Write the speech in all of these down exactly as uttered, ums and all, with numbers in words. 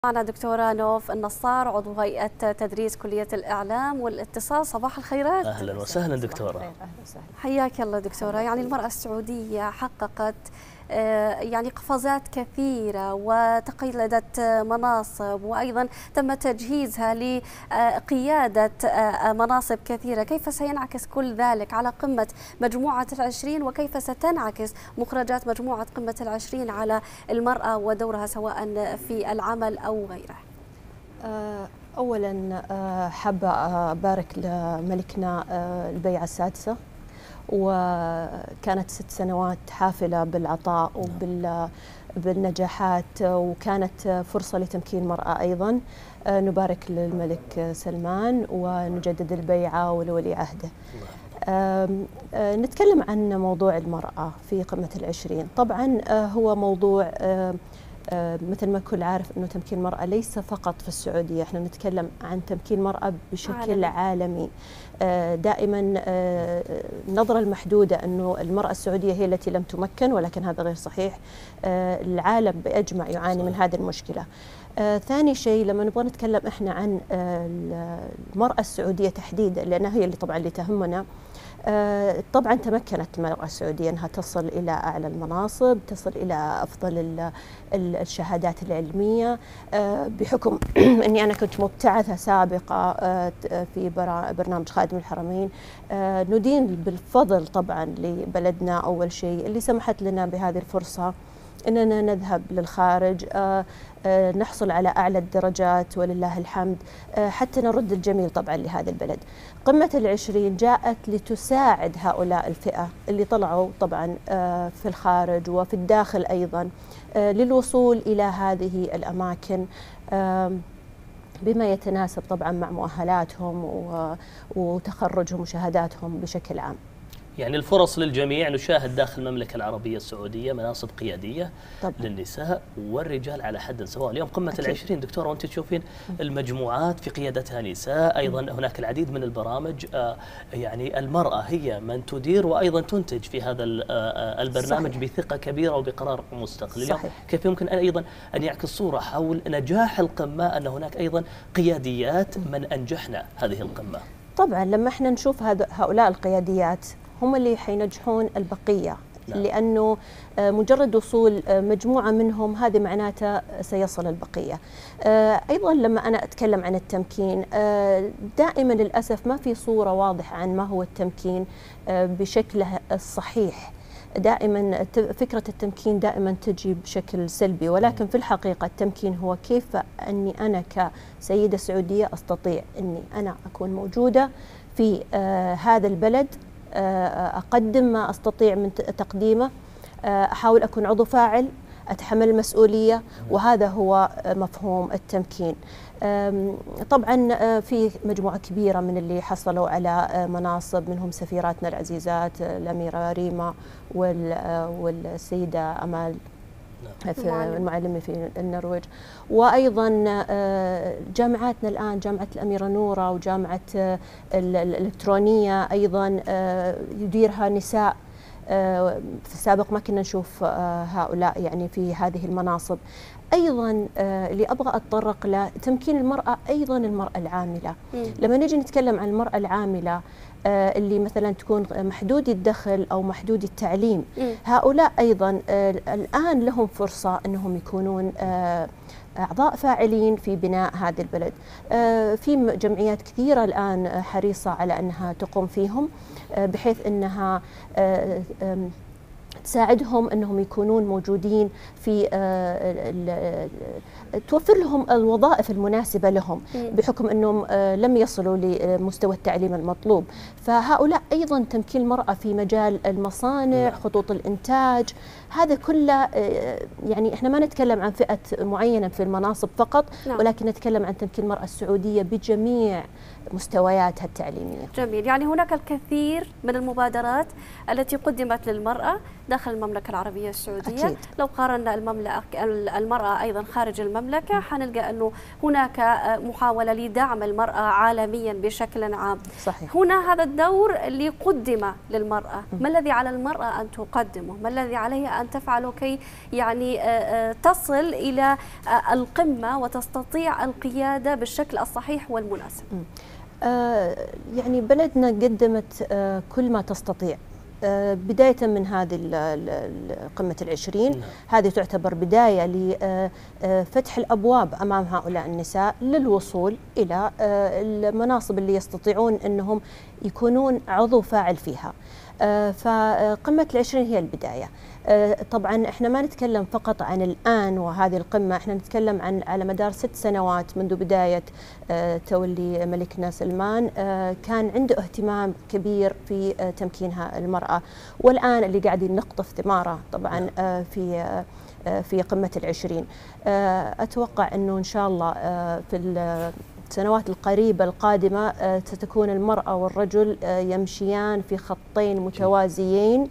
معنا دكتورة نوف النصار، عضو هيئة تدريس كلية الإعلام والاتصال. صباح الخيرات. أهلا وسهلا دكتورة. حياك الله دكتورة. يعني المرأة السعودية حققت يعني قفزات كثيرة وتقلدت مناصب، وأيضا تم تجهيزها لقيادة مناصب كثيرة. كيف سينعكس كل ذلك على قمة مجموعة العشرين، وكيف ستنعكس مخرجات مجموعة قمة العشرين على المرأة ودورها سواء في العمل أو غيره؟ أولا حابة أبارك لملكنا البيعة السادسة، وكانت ست سنوات حافلة بالعطاء وبالنجاحات، وكانت فرصة لتمكين المرأة أيضا. نبارك للملك سلمان ونجدد البيعة ولولي عهده. نتكلم عن موضوع المرأة في قمة العشرين. طبعا هو موضوع مثل ما الكل عارف أنه تمكين المرأة ليس فقط في السعودية، احنا نتكلم عن تمكين المرأة بشكل عالمي. دائما النظرة المحدودة أنه المرأة السعودية هي التي لم تمكن، ولكن هذا غير صحيح. العالم بأجمع يعاني من هذه المشكلة. ثاني شيء لما نبغى نتكلم احنا عن المرأة السعودية تحديدا، لأنها هي اللي طبعا اللي تهمنا. طبعا تمكنت المرأة السعودية أنها تصل إلى أعلى المناصب، تصل إلى أفضل الشهادات العلمية، بحكم أني أنا كنت مبتعثة سابقة في برنامج خادم الحرمين. ندين بالفضل طبعا لبلدنا أول شيء اللي سمحت لنا بهذه الفرصة أننا نذهب للخارج، آه آه نحصل على أعلى الدرجات ولله الحمد، آه حتى نرد الجميل طبعا لهذا البلد. قمة العشرين جاءت لتساعد هؤلاء الفئة اللي طلعوا طبعا آه في الخارج وفي الداخل أيضا آه للوصول إلى هذه الأماكن آه بما يتناسب طبعا مع مؤهلاتهم وتخرجهم وشهاداتهم بشكل عام. يعني الفرص للجميع. نشاهد داخل المملكة العربية السعودية مناصب قيادية طبعا للنساء والرجال على حد سواء. اليوم قمة أكيد. العشرين دكتورة، وأنت تشوفين المجموعات في قيادتها نساء، أيضا هناك العديد من البرامج. آه يعني المرأة هي من تدير وأيضا تنتج في هذا آه البرنامج صحيح. بثقة كبيرة وبقرار مستقل. اليوم كيف يمكن أيضا أن يعكس صورة حول نجاح القمة أن هناك أيضا قياديات من أنجحنا هذه القمة؟ طبعا لما احنا نشوف هؤلاء القياديات هم اللي حينجحون البقية. نعم. لأنه مجرد وصول مجموعة منهم هذه معناته سيصل البقية. أيضا لما أنا أتكلم عن التمكين، دائما للأسف ما في صورة واضحة عن ما هو التمكين بشكله الصحيح. دائما فكرة التمكين دائما تجي بشكل سلبي، ولكن في الحقيقة التمكين هو كيف أني أنا كسيدة سعودية أستطيع أني أنا أكون موجودة في هذا البلد، أقدم ما أستطيع من تقديمه، أحاول أكون عضو فاعل، أتحمل المسؤولية، وهذا هو مفهوم التمكين. طبعا في مجموعة كبيرة من اللي حصلوا على مناصب، منهم سفيراتنا العزيزات الأميرة ريما والسيدة أمال في المعلمة في النرويج، وأيضا جامعاتنا الآن جامعة الأميرة نورة وجامعة الإلكترونية أيضا يديرها نساء. في السابق ما كنا نشوف هؤلاء يعني في هذه المناصب. أيضا اللي أبغى أتطرق له تمكين المرأة، أيضا المرأة العاملة. م. لما نجي نتكلم عن المرأة العاملة اللي مثلا تكون محدودي الدخل أو محدودي التعليم، م. هؤلاء أيضا الآن لهم فرصة أنهم يكونون أعضاء فاعلين في بناء هذا البلد. في جمعيات كثيرة الآن حريصة على أنها تقوم فيهم، بحيث أنها تساعدهم أنهم يكونون موجودين في توفر لهم الوظائف المناسبة لهم، بحكم أنهم لم يصلوا لمستوى التعليم المطلوب. فهؤلاء أيضا تمكين المرأة في مجال المصانع، خطوط الإنتاج، هذا كله. يعني احنا ما نتكلم عن فئة معينة في المناصب فقط، ولكن نتكلم عن تمكين المرأة السعودية بجميع مستوياتها التعليمية. جميل. يعني هناك الكثير من المبادرات التي قدمت للمرأة داخل المملكة العربية السعودية. أكيد. لو قارنا المملكة المرأة أيضا خارج المملكة حنلقى أنه هناك محاولة لدعم المرأة عالميا بشكل عام. صحيح. هنا هذا الدور اللي قدم للمرأة، ما الذي على المرأة أن تقدمه؟ ما الذي عليها أن تفعله كي يعني تصل إلى القمة وتستطيع القيادة بالشكل الصحيح والمناسب؟ آه يعني بلدنا قدمت آه كل ما تستطيع، آه بداية من هذه قمة العشرين. هذه تعتبر بداية لفتح الأبواب أمام هؤلاء النساء للوصول إلى آه المناصب اللي يستطيعون أنهم يكونون عضو فاعل فيها. آه فقمة العشرين هي البداية. طبعا احنا ما نتكلم فقط عن الآن وهذه القمة، احنا نتكلم عن على مدار ست سنوات منذ بداية تولي ملكنا سلمان. كان عنده اهتمام كبير في تمكينها المرأة، والآن اللي قاعدين نقطف ثماره طبعا في في قمة العشرين. أتوقع أنه إن شاء الله في السنوات القريبة القادمة ستكون المرأة والرجل يمشيان في خطين متوازيين.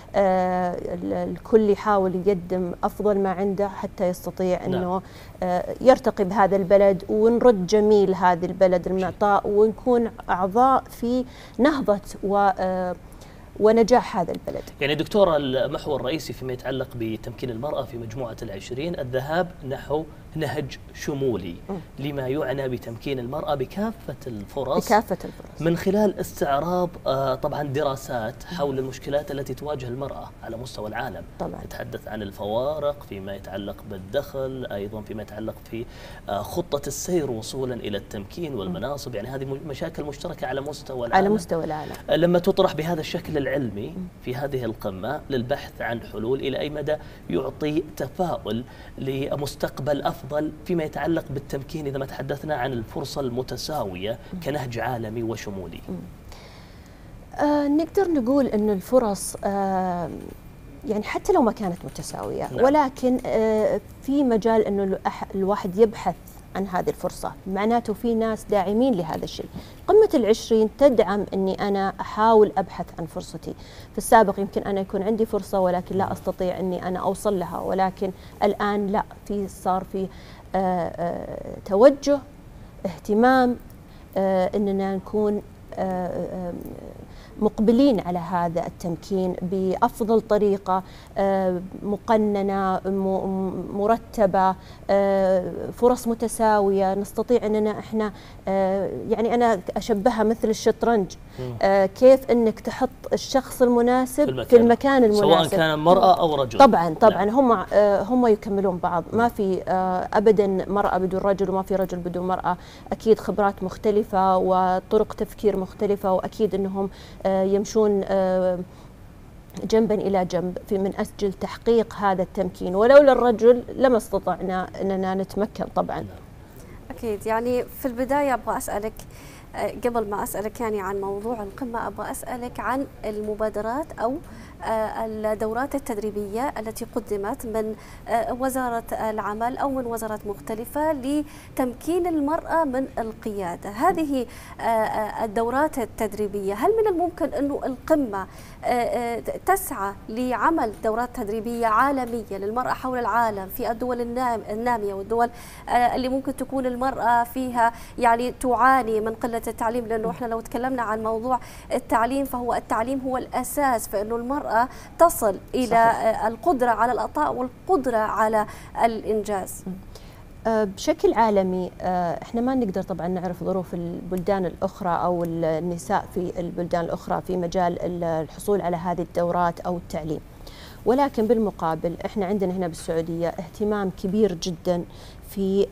آه الكل يحاول يقدم أفضل ما عنده حتى يستطيع أنه آه يرتقي بهذا البلد، ونرد جميل هذا البلد المعطاء، ونكون أعضاء في نهضة و آه ونجاح هذا البلد. يعني دكتورة، المحور الرئيسي فيما يتعلق بتمكين المرأة في مجموعة العشرين الذهاب نحو نهج شمولي م. لما يعنى بتمكين المرأة بكافة الفرص، بكافة الفرص من خلال استعراض آه طبعا دراسات حول المشكلات التي تواجه المرأة على مستوى العالم. طبعا نتحدث عن الفوارق فيما يتعلق بالدخل، أيضا فيما يتعلق في آه خطة السير وصولا إلى التمكين والمناصب. م. يعني هذه مشاكل مشتركة على مستوى العالم. على مستوى العالم لما تطرح بهذا الشكل العلمي في هذه القمة للبحث عن حلول، إلى أي مدى يعطي تفاؤل لمستقبل أفضل فيما يتعلق بالتمكين إذا ما تحدثنا عن الفرصة المتساوية كنهج عالمي وشمولي؟ آه نقدر نقول أن الفرص آه يعني حتى لو ما كانت متساوية، نعم. ولكن آه في مجال أنه الواحد يبحث عن هذه الفرصة، معناته في ناس داعمين لهذا الشيء. قمة العشرين تدعم أني أنا أحاول أبحث عن فرصتي. في السابق يمكن أنا يكون عندي فرصة ولكن لا أستطيع أني أنا أوصل لها، ولكن الآن لا، في صار في آآ آآ توجه، اهتمام، أننا نكون مقبلين على هذا التمكين بأفضل طريقة، مقننة مرتبة، فرص متساوية. نستطيع أننا إحنا يعني أنا أشبهها مثل الشطرنج، كيف أنك تحط الشخص المناسب في المكان, في المكان المناسب، سواء كان مرأة أو رجل. طبعا طبعا هم هم يكملون بعض، ما في أبدا مرأة بدون رجل وما في رجل بدون مرأة. أكيد خبرات مختلفة وطرق تفكير مختلفة، وأكيد أنهم يمشون جنبا إلى جنب في من أجل تحقيق هذا التمكين. ولولا الرجل لما استطعنا أننا نتمكن طبعا. أكيد. يعني في البداية أبغى أسألك، قبل ما أسألك يعني عن موضوع القمة، أبغى أسألك عن المبادرات أو الدورات التدريبية التي قدمت من وزارة العمل أو من وزارات مختلفة لتمكين المرأة من القيادة. هذه الدورات التدريبية، هل من الممكن أنه القمة تسعى لعمل دورات تدريبية عالمية للمرأة حول العالم في الدول النامية والدول اللي ممكن تكون المرأة فيها يعني تعاني من قلة التعليم؟ لأنه احنا لو تكلمنا عن موضوع التعليم فهو التعليم هو الأساس في أنه المرأة تصل إلى صحيح. القدرة على العطاء والقدرة على الإنجاز. بشكل عالمي احنا ما نقدر طبعا نعرف ظروف البلدان الأخرى أو النساء في البلدان الأخرى في مجال الحصول على هذه الدورات أو التعليم، ولكن بالمقابل احنا عندنا هنا بالسعودية اهتمام كبير جدا في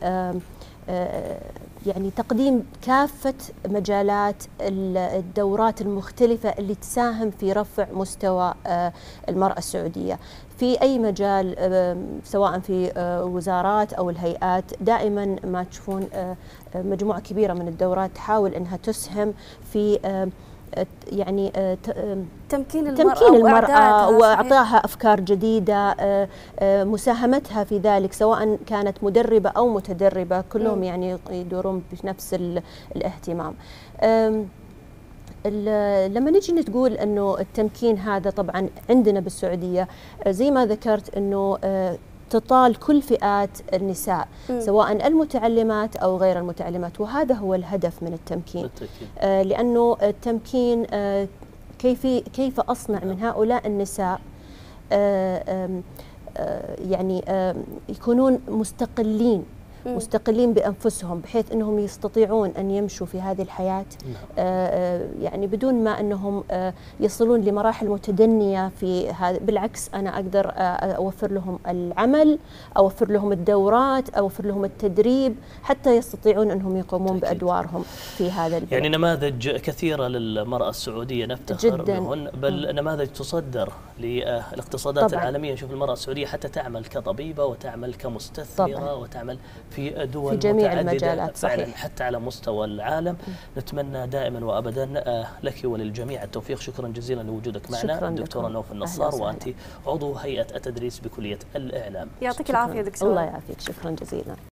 يعني تقديم كافة مجالات الدورات المختلفة اللي تساهم في رفع مستوى المرأة السعودية في أي مجال، سواء في وزارات أو الهيئات. دائما ما تشوفون مجموعة كبيرة من الدورات تحاول أنها تسهم في يعني تمكين المرأة, تمكين المرأة وإعطائها أفكار جديدة، مساهمتها في ذلك سواء كانت مدربة أو متدربة، كلهم يعني يدورون بنفس الاهتمام. لما نجي نقول انه التمكين هذا طبعا عندنا بالسعوديه زي ما ذكرت انه تطال كل فئات النساء م. سواء المتعلمات او غير المتعلمات، وهذا هو الهدف من التمكين. آه لانه التمكين آه كيف كيف اصنع من هؤلاء النساء آه آه يعني آه يكونون مستقلين مستقلين بأنفسهم، بحيث أنهم يستطيعون أن يمشوا في هذه الحياة آه يعني بدون ما أنهم آه يصلون لمراحل متدنية في هذا. بالعكس أنا أقدر آه أوفر لهم العمل، أوفر لهم الدورات، أوفر لهم التدريب، حتى يستطيعون أنهم يقومون أكيد. بأدوارهم في هذا البلد. يعني نماذج كثيرة للمرأة السعودية نفتخر بهن، بل نماذج تصدر للاقتصادات طبعاً. العالمية. نشوف المرأة السعودية حتى تعمل كطبيبة وتعمل كمستثمرة طبعاً. وتعمل في دول في جميع المجالات صحيح. حتى على مستوى العالم. م. نتمنى دائما وابدا لك وللجميع التوفيق. شكرا جزيلا لوجودك معنا دكتوره نوف النصار، وانت عضو هيئه التدريس بكليه الاعلام. يعطيك العافيه دكتور. الله يعافيك، شكرا جزيلا.